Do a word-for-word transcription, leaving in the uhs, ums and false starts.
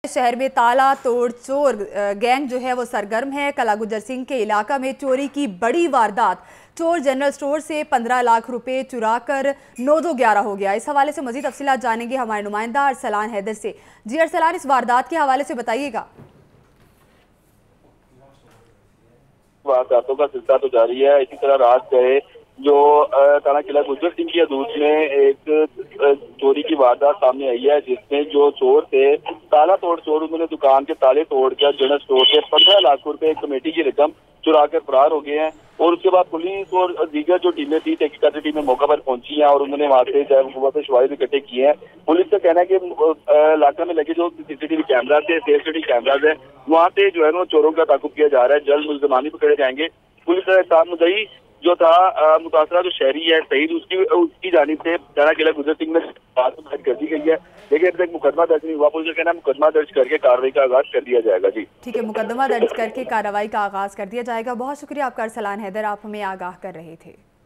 शहर में ताला तोड़ चोर गैंग जो है वो सरगर्म है। किला गुज्जर सिंह के इलाका में चोरी की बड़ी वारदात। चोर जनरल स्टोर से पंद्रह लाख रुपए चुरा कर नौ दो ग्यारह हो गया। इस हवाले से मजीद तफसीलात जानेंगे हमारे नुमाइंदा अरसलान हैदर से। जी अरसलान, इस वारदात के हवाले से बताइएगा। वारदातों का सिलसिला तो जारी है। इसी तरह रात गए जो थाना किला गुज्जर सिंह की हदूद में एक चोरी की वारदात सामने आई है, जिसमें जो चोर थे ताला तोड़ चोर, उन्होंने दुकान के ताले तोड़कर जनरल स्टोर से पंद्रह लाख रुपए कमेटी की रकम चुरा कर फरार हो गए हैं। और उसके बाद पुलिस और दीगर जो टीमें थी तहकीकाती टीमें मौका पर पहुंची हैं और उन्होंने वहां से वहां से शवाहिद इकट्ठे किए हैं। पुलिस का कहना है कि इलाके में लगे जो सीसीटीवी कैमरा थे, सीसीटीवी कैमराज है, वहाँ से जो है ना चोरों का ताकुब किया जा रहा है। जल्द मुल्ज़िमानी पकड़े जाएंगे। पुलिस का साथ मुदई जो था मुतासरा जो शहरी है शहीद, उसकी उसकी जानिब से थाना किला गुज्जर सिंह में बात दर्ज कर दी गई है, लेकिन अभी तक मुकदमा दर्ज नहीं हुआ। पुलिस का कहना है मुकदमा दर्ज करके कार्रवाई का आगाज कर दिया जाएगा। जी ठीक है, मुकदमा दर्ज करके कार्रवाई का आगाज कर दिया जाएगा। बहुत शुक्रिया आपका अरसलान हैदर, आप हमें आगाह कर रहे थे।